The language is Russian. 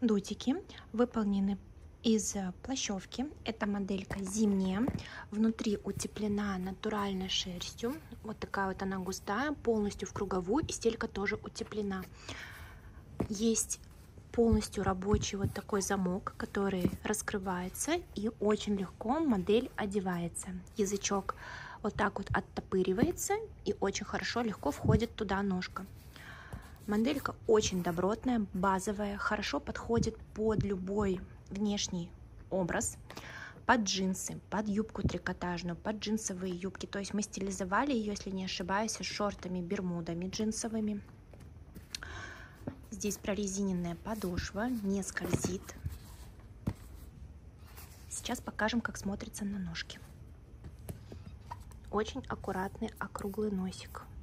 Сундутики выполнены из плащевки. Эта моделька зимняя. Внутри утеплена натуральной шерстью. Вот такая вот она густая, полностью в круговую. И стелька тоже утеплена. Есть полностью рабочий вот такой замок, который раскрывается, и очень легко модель одевается. Язычок вот так вот оттопыривается, и очень хорошо, легко входит туда ножка. Моделька очень добротная, базовая, хорошо подходит под любой внешний образ, под джинсы, под юбку трикотажную, под джинсовые юбки. То есть мы стилизовали ее, если не ошибаюсь, с шортами, бермудами джинсовыми. Здесь прорезиненная подошва, не скользит. Сейчас покажем, как смотрится на ножке. Очень аккуратный округлый носик.